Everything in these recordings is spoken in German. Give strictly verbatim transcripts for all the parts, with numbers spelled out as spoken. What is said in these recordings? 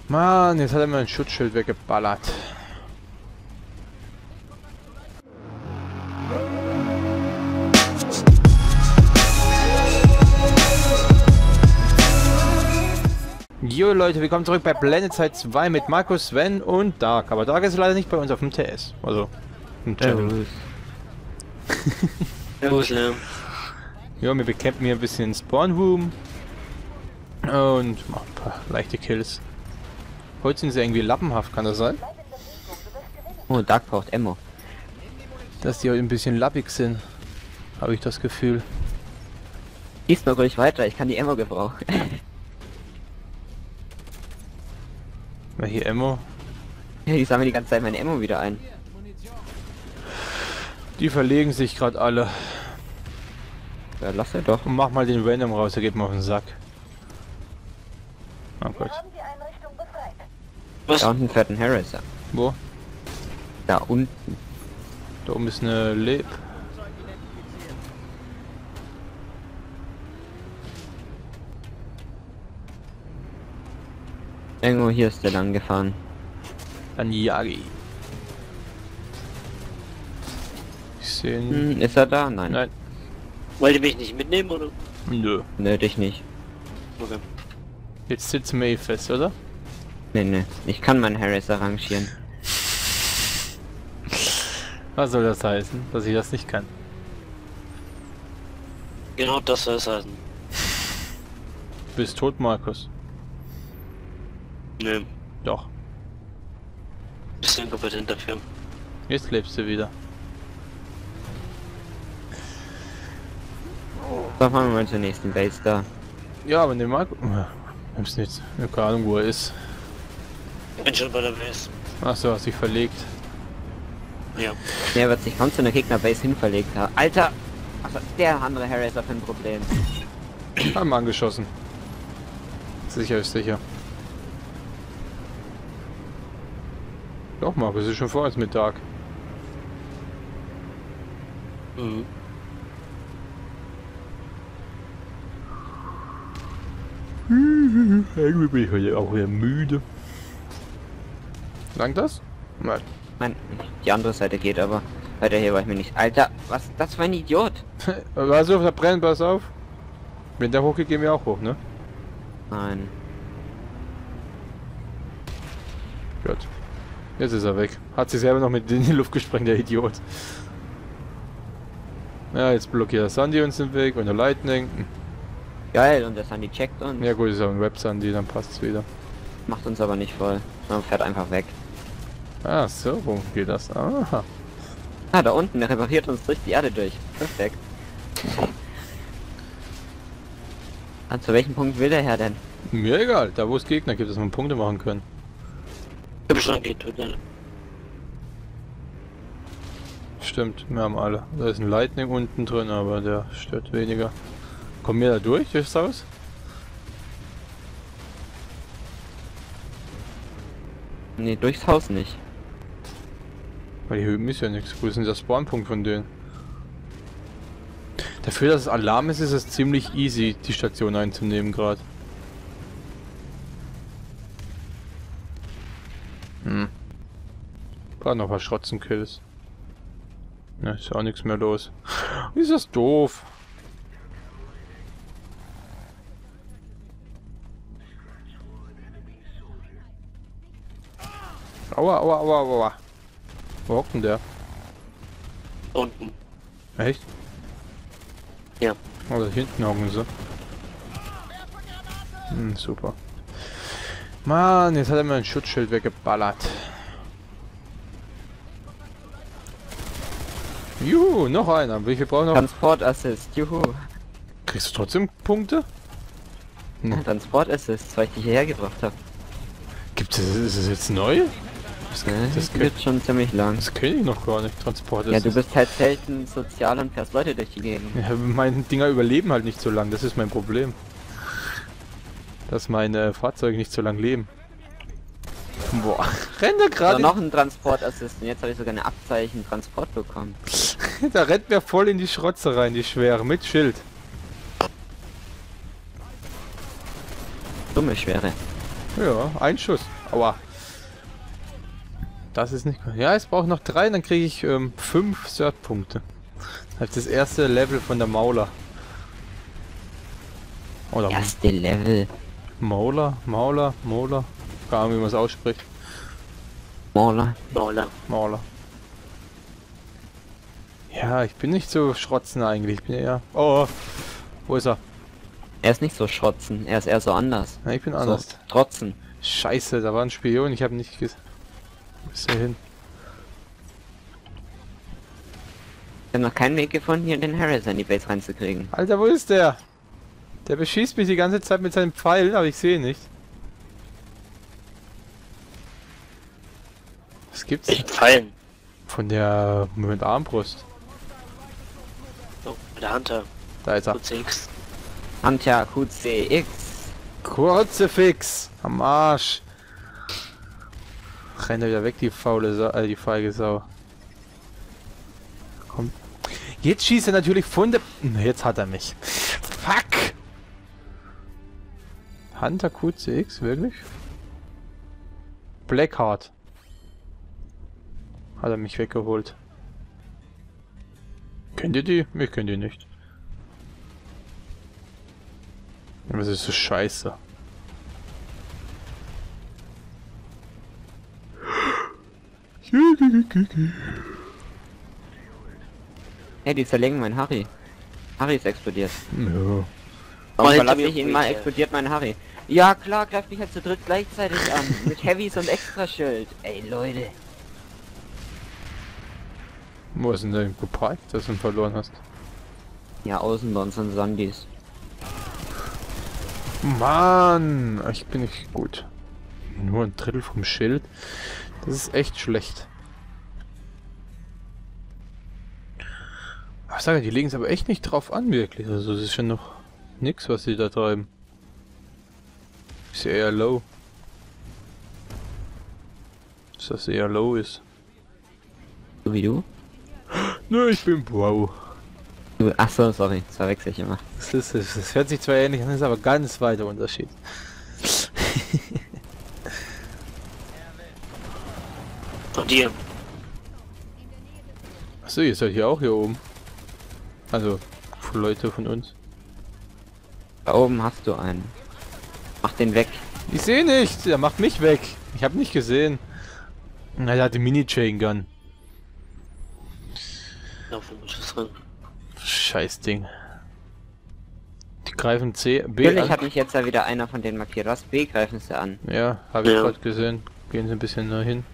Mann, jetzt hat er mir ein Schutzschild weggeballert. Jo Leute, willkommen zurück bei PlanetSide zwei mit Markus, Sven und Dark. Aber Dark ist leider nicht bei uns auf dem T S. Also, im Channel. Servus, ja. Ja, wir bekämpfen hier ein bisschen Spawn Room. Und machen ein paar leichte Kills. Heute sind sie irgendwie lappenhaft, kann das sein? Oh, Dark braucht Ammo. Dass die heute ein bisschen lappig sind. Habe ich das Gefühl. Gieß mal ruhig weiter, ich kann die Ammo gebrauchen. Mal hier Ammo. Ja, die sammeln die ganze Zeit meine Ammo wieder ein. Die verlegen sich gerade alle. Ja, lass er doch. Und mach mal den Random raus, der geht mir auf den Sack. Oh Gott. Was? Da unten fährt ein Harrisser. Wo? Da unten. Da oben ist eine Leb. Irgendwo hier ist der lang gefahren. Dann Yagi. Ich sehe ihn. Hm, ist er da? Nein. Nein. Wollt ihr mich nicht mitnehmen, oder? Nö. Nö, dich nicht. Okay. Jetzt sitzen wir eh fest, oder? Nee, nee. Ich kann meinen Harris arrangieren. Was soll das heißen, dass ich das nicht kann? Genau das soll es heißen. Du bist tot, Markus. Nö, Doch. bist du inkompetent dafür. Jetzt lebst du wieder. So, fahren wir mal zur nächsten Base da. Ja, aber den Markus... Ich hab's nicht. Ich hab keine Ahnung, wo er ist. Ich bin schon bei der Base. Achso, hast dich verlegt. Ja. Der wird sich kaum zu einer Gegner-Base hinverlegt haben. Alter! Was hat der andere Harrisser für ein Problem? Haben wir angeschossen. Sicher ist sicher. Doch, Markus, ist schon vor uns mit Dark. Mhm. Irgendwie bin ich heute auch wieder müde. Langt das? Nein. Nein, die andere Seite geht aber. Weiter hier war ich mir nicht. Alter, was das für ein Idiot? War so auf der Brennen, pass auf. Wenn der hochgeht, gehen wir auch hoch, ne? Nein. Gut. Jetzt ist er weg. Hat sich selber noch mit in die Luft gesprengt, der Idiot. Ja, jetzt blockiert der Sandy uns den Weg und der Lightning. Geil, und der Sandy checkt uns. Ja gut, ist auch ein Web-Sandy, dann passt's wieder. Macht uns aber nicht voll. Man fährt einfach weg. Ah, so, wo geht das? Aha. Ah, da unten, der repariert uns durch die Erde durch. Perfekt. Ah, zu welchem Punkt will der Herr denn? Mir egal, da wo es Gegner gibt, dass wir Punkte machen können. Ich hab schon geht, tut mir leid. Stimmt, wir haben alle. Da ist ein Lightning unten drin, aber der stört weniger. Kommen wir da durch, durchs Haus? Nee, durchs Haus nicht. Weil hier hüben ist ja nichts. Wo ist denn der Spawnpunkt von denen? Dafür, dass es Alarm ist, ist es ziemlich easy, die Station einzunehmen gerade. Hm. Gerade noch ein paar Schrotzenkills. Ja, ist ja auch nichts mehr los. Ist das doof? Aua, aua, aua, aua. Wo hockt denn der? Unten. Echt? Ja. Oh, da hinten hocken sie. Hm, super. Mann, jetzt hat er mir ein Schutzschild weggeballert. Juhu, noch einer. Wie viel brauchen wir noch? Transport Assist, juhu. Kriegst du trotzdem Punkte? Ja, Transport Assist, weil ich dich hierher gebracht habe. Gibt es, ist es jetzt neu? Das, Ja, das, das wird schon ziemlich lang. das kenne ich noch gar nicht. Transport Ja, ist du bist halt selten sozial und fährst Leute durch die Gegend. ja, meine Dinger überleben halt nicht so lang. Das ist mein Problem. Dass meine Fahrzeuge nicht so lang leben. Boah, rennt er So, gerade. noch ein Transport Assist und jetzt habe ich sogar eine Abzeichen Transport bekommen. Da rennt mir voll in die Schrotze rein, die Schwere, mit Schild. Dumme Schwere. Ja, ein Schuss. Aua. Das ist nicht gut. Ja, es braucht noch drei, dann kriege ich ähm, fünf Cert-Punkte. Das ist das erste Level von der Mauler. Oder Erste Level. Mauler, Mauler, Mauler. Keine Ahnung, wie man es ausspricht. Mauler. Mauler. Mauler. Ja, ich bin nicht so schrotzen eigentlich. Ich bin eher... Oh, wo ist er? Er ist nicht so schrotzen, er ist eher so anders. Ja, ich bin So anders. trotzen. Scheiße, da war ein Spion. Ich habe nicht gesehen. Wo ist er hin? Ich habe noch keinen Weg gefunden, hier den Harris in die Base reinzukriegen. Alter, wo ist der? Der beschießt mich die ganze Zeit mit seinem Pfeil, aber ich sehe nicht. Was gibt's Ich fallen. von der mit Armbrust? Oh, der Hunter. Da ist er. Q C X. Hunter Q C X. Kurze Fix am Arsch. Rennt er wieder weg, die faule Sau, äh, die feige Sau. Komm. Jetzt schießt er natürlich von der... Jetzt hat er mich. Fuck! Hunter Q C X, wirklich? Blackheart. Hat er mich weggeholt. Kennt ihr die? Ich kenne die nicht. Was ist so scheiße? Hey, die zerlegen mein Harry. Harry ist explodiert. Ja. Warum hinter verlasse mir ich ihn mal, Breacher. explodiert mein Harry. Ja klar, greift mich halt zu dritt gleichzeitig an. Mit Heavys und Extraschild. Ey Leute. Wo ist denn der geparkt, dass du ihn verloren hast? Ja, außen bei uns sind Sandys. Mann, ich bin nicht gut. Nur ein Drittel vom Schild. Das ist echt schlecht. Ich sage, die legen es aber echt nicht drauf an, wirklich. Also es ist schon noch nix, was sie da treiben. Ist ja eher low. Dass das eher low ist. So wie du? Nö, ich bin wow. du Achso, sorry, das verwechsel ich immer. Das, ist, das, das hört sich zwar ähnlich an, ist aber ganz weiter Unterschied. Und dir. Achso, ihr seid hier auch hier oben. Also, Leute von uns. Da oben hast du einen. Mach den weg. Ich sehe nicht, er macht mich weg. Ich habe nicht gesehen. Na, der hat die Mini-Chain Gun. Auf den Schuss ran. Scheiß Ding. Die greifen C, B Natürlich an. hat mich jetzt da wieder einer von denen markiert. Was? B greifen sie an. Ja, habe ich Ja. gerade gesehen. Gehen sie ein bisschen nah hin.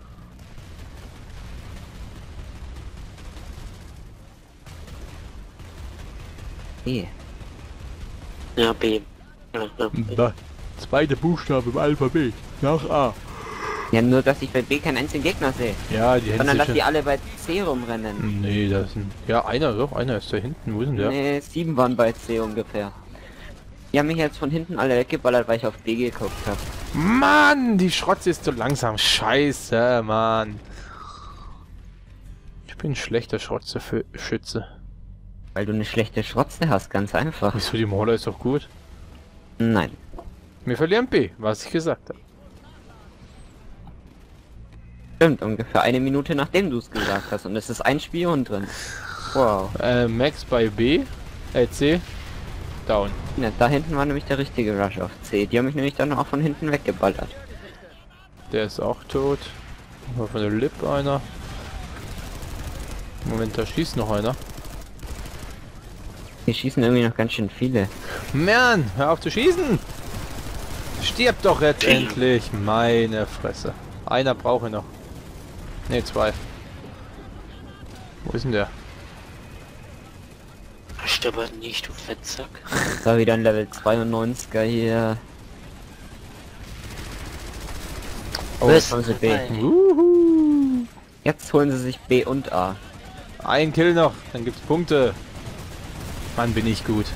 E. Ja, B. Ja, ja, B. Da. Zweite Buchstabe im Alphabet. Nach A. Ja, nur dass ich bei B keinen einzigen Gegner sehe. Ja, die Hände Sondern dass schon... die alle bei C rumrennen. Nee, das ist ein... Ja, einer doch, einer ist da hinten. Wo ist denn der? Nee, sieben waren bei C ungefähr. Die haben mich jetzt von hinten alle weggeballert, weil ich auf B geguckt habe. Mann, die Schrotze ist zu langsam. Scheiße, Mann. Ich bin ein schlechter Schrotze-Schütze. Weil du eine schlechte Schrotze hast, ganz einfach. Wieso, die Mauler ist doch gut. Nein. Wir verlieren B, was ich gesagt habe. Stimmt, ungefähr eine Minute nachdem du es gesagt hast. Und es ist ein Spion drin. Wow. Äh, Max bei B, äh, C, down. Ja, da hinten war nämlich der richtige Rush auf C. Die haben mich nämlich dann auch von hinten weggeballert. Der ist auch tot. War von der Lip einer. Moment, da schießt noch einer. Hier schießen irgendwie noch ganz schön viele. Mann, hör auf zu schießen! Stirb doch jetzt endlich! Meine Fresse. Einer brauche ich noch. Ne, zwei. Wo ist denn der? Stirb nicht, du Fettsack. Da wieder ein Level zweiundneunziger hier. Oh, jetzt haben sie B. Uhu. Jetzt holen sie sich B und A. Ein Kill noch, dann gibt's Punkte. Mann, bin ich gut.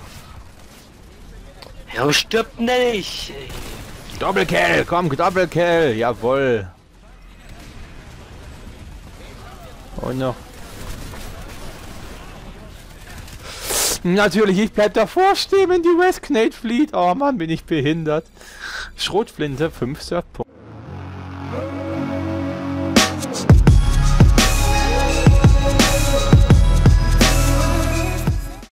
Ja, stirb nicht! Doppelkill, komm, Doppelkill, jawohl. Und noch. Natürlich, ich bleib davor stehen, wenn die West Knate flieht. Oh Mann, bin ich behindert. Schrotflinte, fünf Surfpunkte.